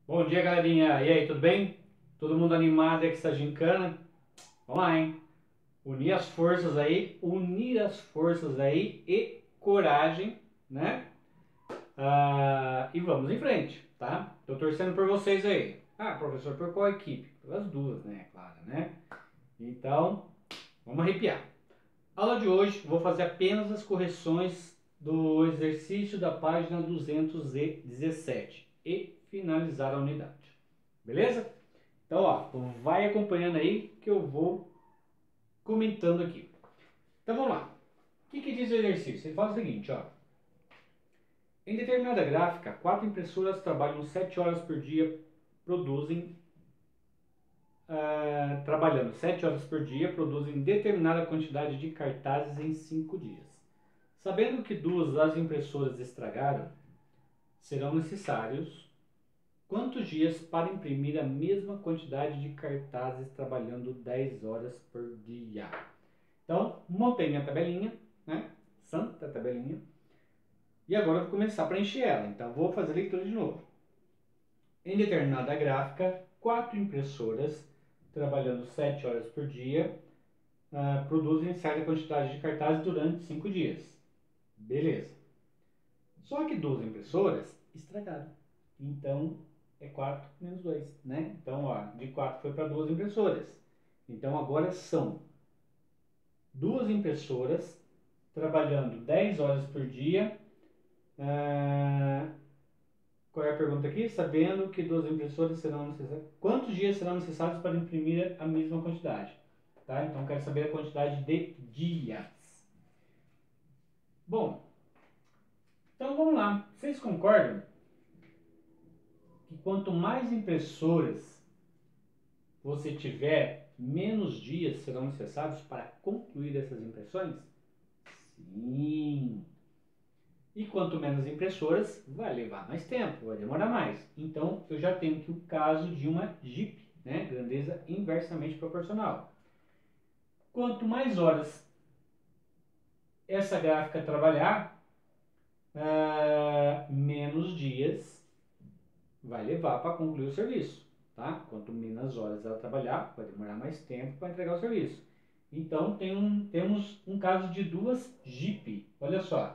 Bom dia, galerinha. E aí, tudo bem? Todo mundo animado aí com essa gincana? Vamos lá, hein? Unir as forças aí e coragem, né? E vamos em frente, tá? Tô torcendo por vocês aí. Ah, professor, por qual equipe? Pelas duas, né? Claro, né? Então, vamos arrepiar. Aula de hoje, vou fazer apenas as correções do exercício da página 217 e finalizar a unidade. Beleza? Então, ó, vai acompanhando aí que eu vou comentando aqui. Então, vamos lá. O que diz o exercício? Ele fala o seguinte, ó. Em determinada gráfica, 4 impressoras trabalham 7 horas por dia, produzem, trabalhando 7 horas por dia, produzem determinada quantidade de cartazes em 5 dias. Sabendo que 2 das impressoras estragaram, serão necessários quantos dias para imprimir a mesma quantidade de cartazes trabalhando 10 horas por dia? Então, montei minha tabelinha, né? Santa tabelinha. E agora eu vou começar a preencher ela. Então, vou fazer a leitura de novo. Em determinada gráfica, 4 impressoras, trabalhando 7 horas por dia, produzem certa quantidade de cartazes durante 5 dias. Beleza. Só que 2 impressoras estragaram. Então, é 4 menos 2, né? Então, ó, de 4 foi para 2 impressoras. Então, agora são 2 impressoras trabalhando 10 horas por dia. Qual é a pergunta aqui? Sabendo que 2 impressoras serão necessárias. Quantos dias serão necessários para imprimir a mesma quantidade? Tá? Então, quero saber a quantidade de dias. Bom, então vamos lá. Vocês concordam que quanto mais impressoras você tiver, menos dias serão necessários para concluir essas impressões? Sim. E quanto menos impressoras, vai levar mais tempo, vai demorar mais. Então, eu já tenho aqui o caso de uma JIP, né? Grandeza inversamente proporcional. Quanto mais horas essa gráfica trabalhar, menos dias vai levar para concluir o serviço. Tá? Quanto menos horas ela trabalhar, vai demorar mais tempo para entregar o serviço. Então, temos um caso de duas JIP. Olha só.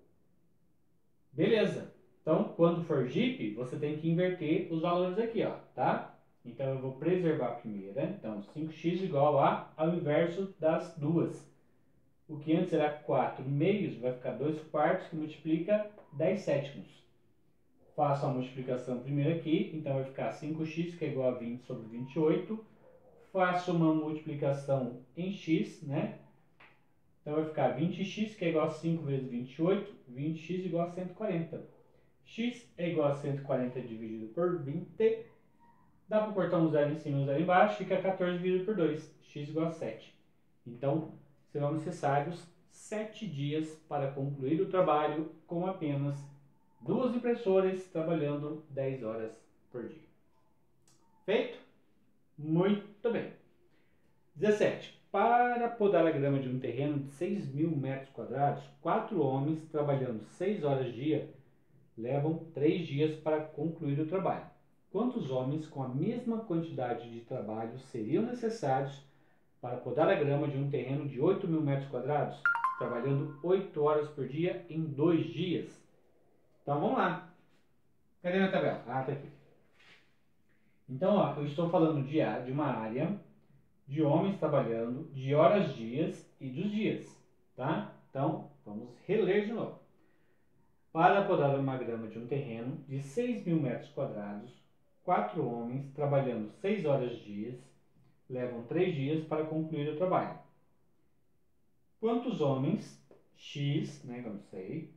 Beleza. Então, quando for JIP, você tem que inverter os valores aqui, ó, tá? Então, eu vou preservar a primeira. Então, 5x igual ao inverso das duas. O que antes era 4 meios, vai ficar 2 quartos, que multiplica 10 sétimos. Faço a multiplicação primeiro aqui, então vai ficar 5x, que é igual a 20 sobre 28. Faço uma multiplicação em x, né? Então vai ficar 20x, que é igual a 5 vezes 28, 20x igual a 140. X é igual a 140 dividido por 20. Dá para cortar um zero em cima e um zero embaixo, fica 14 dividido por 2. X igual a 7. Então, serão necessários 7 dias para concluir o trabalho com apenas 2 impressoras trabalhando 10 horas por dia. Feito? Muito bem. 17. Para podar a grama de um terreno de 6.000 metros quadrados, 4 homens trabalhando 6 horas dia levam 3 dias para concluir o trabalho. Quantos homens com a mesma quantidade de trabalho seriam necessários para podar a grama de um terreno de 8.000 metros quadrados, trabalhando 8 horas por dia em 2 dias? Então vamos lá. Cadê minha tabela? Ah, tá aqui. Então, ó, eu estou falando de uma área de homens trabalhando, de horas dias e dos dias, tá? Então, vamos reler de novo. Para podar uma grama de um terreno de 6.000 metros quadrados, 4 homens trabalhando 6 horas dias levam 3 dias para concluir o trabalho. Quantos homens, X, né, que eu não sei,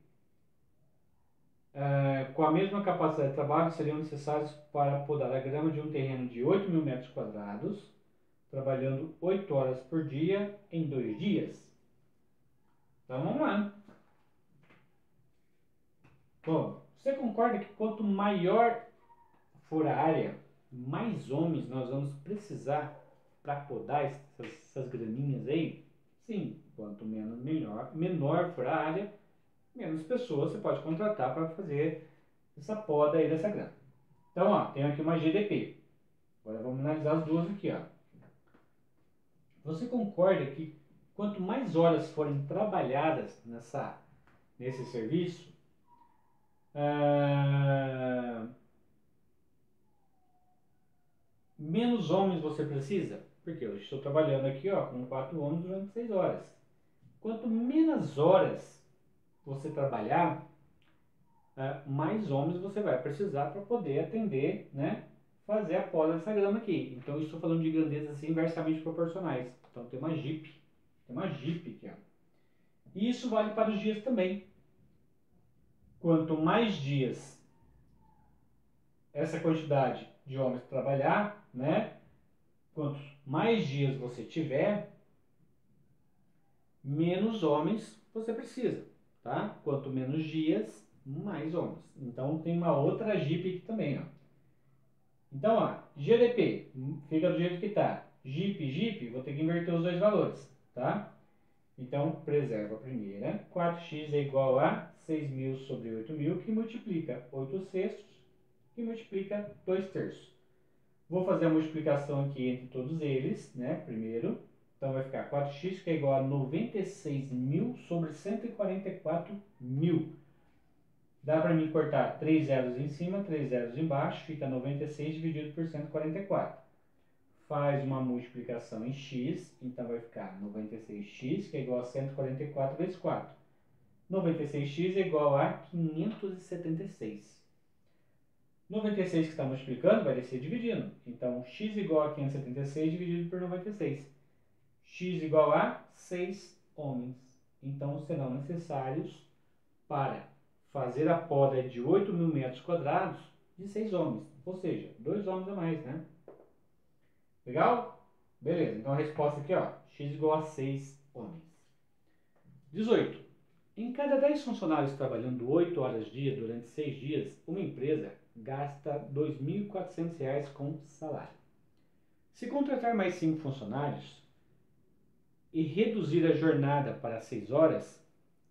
com a mesma capacidade de trabalho seriam necessários para podar a grama de um terreno de 8.000 metros quadrados, trabalhando 8 horas por dia em 2 dias? Então vamos lá. Bom, você concorda que quanto maior for a área, mais homens nós vamos precisar para podar essas graminhas aí? Sim, quanto menor for a área, menos pessoas você pode contratar para fazer essa poda aí dessa grama. Então, ó, tem aqui uma GDP. Agora vamos analisar as duas aqui, ó. Você concorda que quanto mais horas forem trabalhadas nesse serviço, menos homens você precisa? Porque eu estou trabalhando aqui, ó, com 4 homens durante 6 horas. Quanto menos horas você trabalhar, mais homens você vai precisar para poder atender, né? Fazer a poda dessa grama aqui. Então, eu estou falando de grandezas assim, inversamente proporcionais. Então, tem uma Jeep. Tem uma Jeep aqui, ó. E isso vale para os dias também. Quanto mais dias essa quantidade de homens trabalhar, né? Quanto mais dias você tiver, menos homens você precisa, tá? Quanto menos dias, mais homens. Então, tem uma outra Jeep aqui também, ó. Então, ó, GDP fica do jeito que está. Jeep, vou ter que inverter os dois valores, tá? Então, preserva a primeira. 4x é igual a 6.000 sobre 8.000, que multiplica 8 sextos, que multiplica 2 terços. Vou fazer a multiplicação aqui entre todos eles, né? Primeiro. Então, vai ficar 4x, que é igual a 96.000 sobre 144.000. Dá para mim cortar 3 zeros em cima, 3 zeros embaixo, fica 96 dividido por 144. Faz uma multiplicação em x, então vai ficar 96x, que é igual a 144 vezes 4. 96x é igual a 576. 96 que está multiplicando vai descer dividindo. Então, x igual a 576 dividido por 96. X igual a 6 homens. Então, serão necessários para fazer a poda de 8.000 metros quadrados de 6 homens. Ou seja, 2 homens a mais, né? Legal? Beleza, então a resposta aqui, ó, x igual a 6 homens. 18. Em cada 10 funcionários trabalhando 8 horas dia durante 6 dias, uma empresa gasta R$ 2.400 com salário. Se contratar mais 5 funcionários e reduzir a jornada para 6 horas,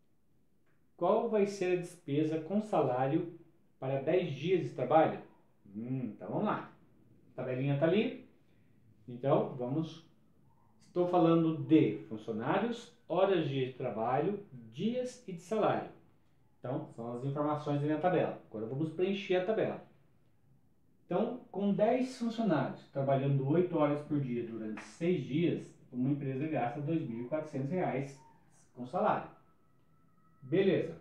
qual vai ser a despesa com salário para 10 dias de trabalho? Então vamos lá. A tabelinha está ali. Então vamos. Estou falando de funcionários, horas de trabalho, dias e de salário. Então são as informações ali na tabela. Agora vamos preencher a tabela. Então, com 10 funcionários trabalhando 8 horas por dia durante 6 dias, uma empresa gasta R$ 2.400 com salário. Beleza.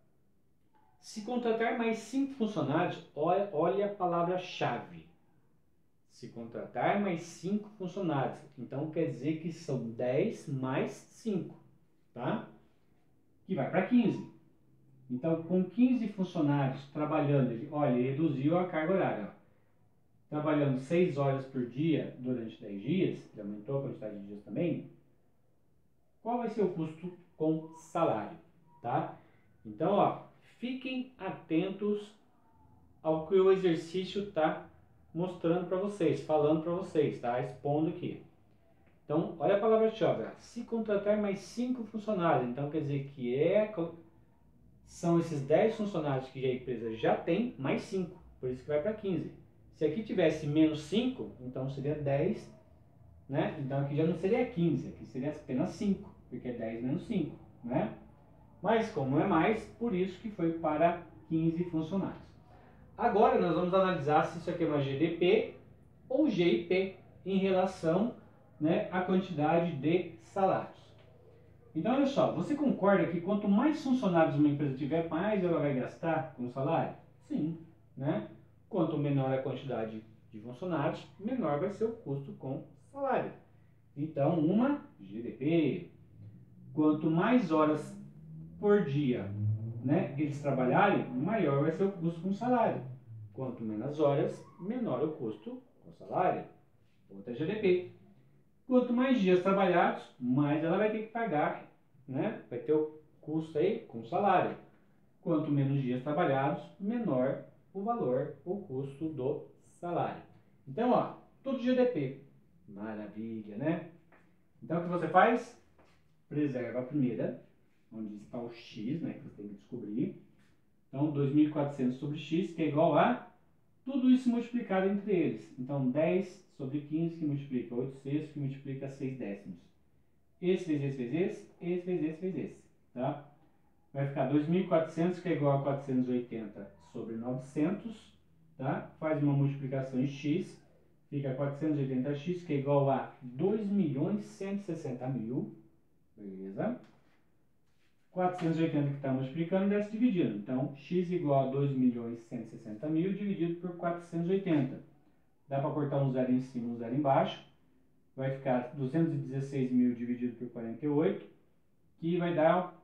Se contratar mais 5 funcionários, olha a palavra-chave. Se contratar mais 5 funcionários, então quer dizer que são 10 mais 5, tá? Que vai para 15. Então, com 15 funcionários trabalhando, olha, ele reduziu a carga horária, ó. Trabalhando 6 horas por dia durante 10 dias, que aumentou a quantidade de dias também, qual vai ser o custo com salário, tá? Então, ó, fiquem atentos ao que o exercício está mostrando para vocês, falando para vocês, tá? Expondo aqui. Então, olha a palavra-chave. Se contratar mais 5 funcionários, então quer dizer que são esses 10 funcionários que a empresa já tem, mais 5. Por isso que vai para 15. Se aqui tivesse menos 5, então seria 10, né? Então aqui já não seria 15, aqui seria apenas 5, porque é 10 menos 5, né? Mas como é mais, por isso que foi para 15 funcionários. Agora nós vamos analisar se isso aqui é uma GDP ou GIP em relação, né, à quantidade de salários. Então olha só, você concorda que quanto mais funcionários uma empresa tiver, mais ela vai gastar com salário? Sim, né? Quanto menor a quantidade de funcionários, menor vai ser o custo com salário. Então, uma GDP. Quanto mais horas por dia, né, eles trabalharem, maior vai ser o custo com salário. Quanto menos horas, menor o custo com salário. Outra GDP. Quanto mais dias trabalhados, mais ela vai ter que pagar, né? Vai ter o custo aí com salário. Quanto menos dias trabalhados, menor o valor, o custo do salário. Então, ó, tudo GDP. Maravilha, né? Então, o que você faz? Preserva a primeira, onde está o x, né, que você tem que descobrir. Então, 2.400 sobre x, que é igual a Tudo isso multiplicado entre eles. Então, 10 sobre 15 que multiplica 8 sextos, que multiplica 6 décimos. Esse vezes esse vezes esse, esse vezes esse vezes esse. Tá? Vai ficar 2.400, que é igual a 480 sobre 900. Tá? Faz uma multiplicação em x. Fica 480x, que é igual a 2.160.000. Beleza? 480 que está multiplicando desce dividindo. Então, x igual a 2.160.000 dividido por 480. Dá para cortar um zero em cima e um zero embaixo. Vai ficar 216.000 dividido por 48, que vai dar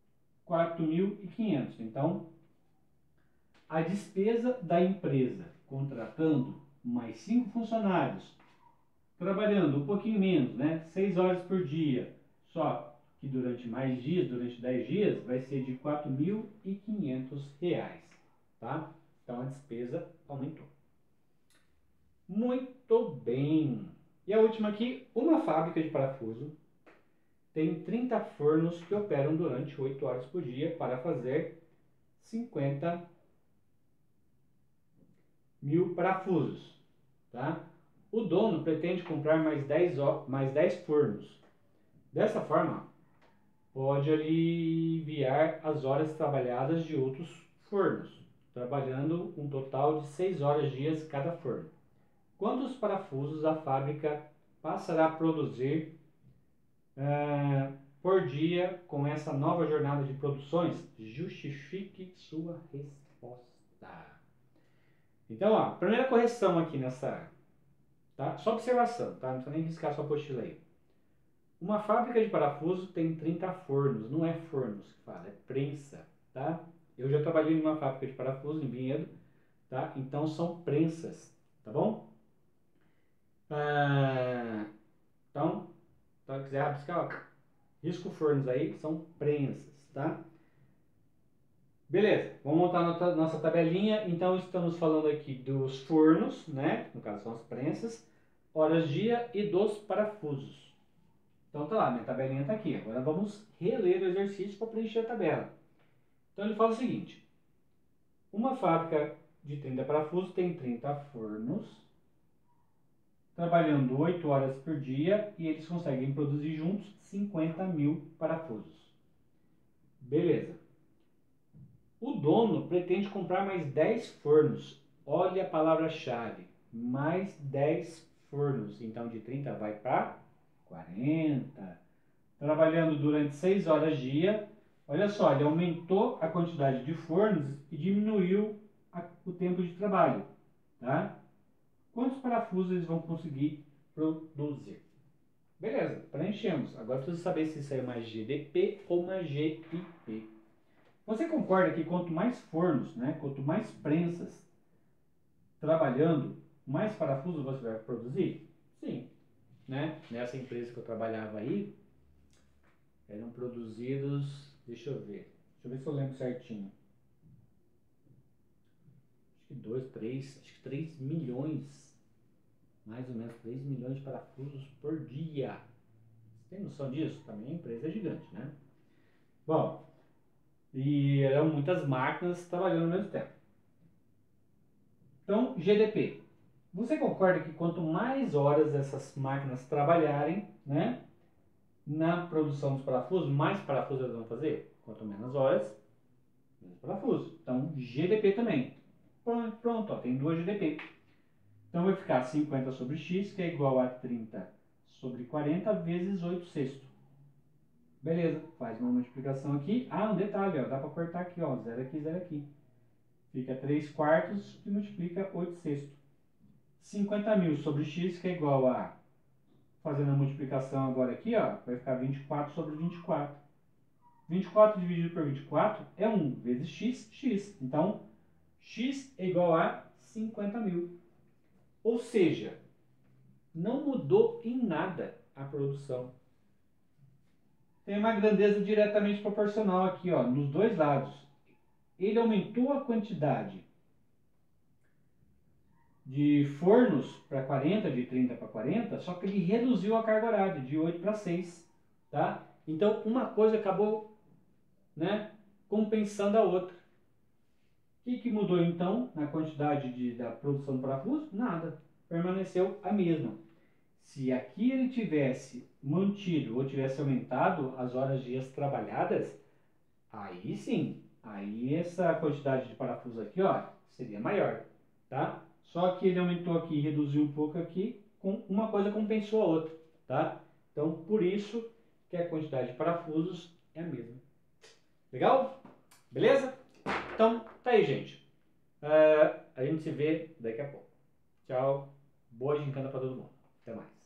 4.500. Então, a despesa da empresa contratando mais 5 funcionários, trabalhando um pouquinho menos, né? 6 horas por dia, só que durante mais dias, durante 10 dias, vai ser de R$ 4.500, tá? Então a despesa aumentou. Muito bem. E a última aqui, uma fábrica de parafuso tem 30 fornos que operam durante 8 horas por dia para fazer 50.000 parafusos, tá? O dono pretende comprar mais 10 fornos. Dessa forma, pode aliviar as horas trabalhadas de outros fornos, trabalhando um total de 6 horas dias cada forno. Quantos parafusos a fábrica passará a produzir por dia com essa nova jornada de produções? Justifique sua resposta. Então, ó, primeira correção aqui nessa, tá? Só observação, tá? Não precisa nem riscar sua apostila aí. Uma fábrica de parafuso tem 30 fornos, não é fornos que fala, é prensa, tá? Eu já trabalhei numa fábrica de parafuso em Vinhedo, tá? Então são prensas, tá bom? Então, se quiser rabiscar, ó, risco fornos aí, são prensas, tá? Beleza, vamos montar nossa tabelinha. Então estamos falando aqui dos fornos, né? No caso são as prensas, horas dia e dos parafusos. Então tá lá, minha tabelinha tá aqui. Agora vamos reler o exercício para preencher a tabela. Então ele fala o seguinte: uma fábrica de 30 parafusos tem 30 fornos, trabalhando 8 horas por dia, e eles conseguem produzir juntos 50.000 parafusos. Beleza. O dono pretende comprar mais 10 fornos. Olha a palavra-chave. Mais 10 fornos. Então de 30 vai para 40. Trabalhando durante 6 horas dia. Olha só, ele aumentou a quantidade de fornos e diminuiu o tempo de trabalho. Tá? Quantos parafusos eles vão conseguir produzir? Beleza, preenchemos. Agora preciso saber se isso é uma GDP ou uma GIP. Você concorda que quanto mais fornos, né, quanto mais prensas trabalhando, mais parafusos você vai produzir? Sim. Né? Nessa empresa que eu trabalhava aí, eram produzidos, deixa eu ver se eu lembro certinho. Acho que 3 milhões, mais ou menos 3 milhões de parafusos por dia. Você tem noção disso? Também a empresa é gigante, né? Bom, e eram muitas máquinas trabalhando ao mesmo tempo. Então, GDP. Você concorda que quanto mais horas essas máquinas trabalharem, né, na produção dos parafusos, mais parafusos elas vão fazer? Quanto menos horas, menos parafusos. Então, GDP também. Pronto, ó, tem duas GDP. Então, vai ficar 50 sobre x, que é igual a 30 sobre 40 vezes 8 sexto. Beleza, faz uma multiplicação aqui. Ah, um detalhe, ó, dá para cortar aqui, ó, 0 aqui, 0 aqui. Fica 3 quartos que multiplica 8 sexto. 50.000 sobre x, que é igual a, fazendo a multiplicação agora aqui, ó, vai ficar 24 sobre 24. 24 dividido por 24 é 1 vezes x, x. Então, x é igual a 50.000. Ou seja, não mudou em nada a produção. Tem uma grandeza diretamente proporcional aqui, ó, nos dois lados. Ele aumentou a quantidade de fornos para 40, de 30 para 40, só que ele reduziu a carga horária de 8 para 6, tá? Então, uma coisa acabou, né, compensando a outra. O que mudou então na quantidade da produção do parafuso? Nada, permaneceu a mesma. Se aqui ele tivesse mantido ou tivesse aumentado as horas dias trabalhadas, aí sim, aí essa quantidade de parafuso aqui, ó, seria maior, tá? Só que ele aumentou aqui e reduziu um pouco aqui, com uma coisa compensou a outra, tá? Então, por isso que a quantidade de parafusos é a mesma. Legal? Beleza? Então, tá aí, gente. A gente se vê daqui a pouco. Tchau. Boa gincana para todo mundo. Até mais.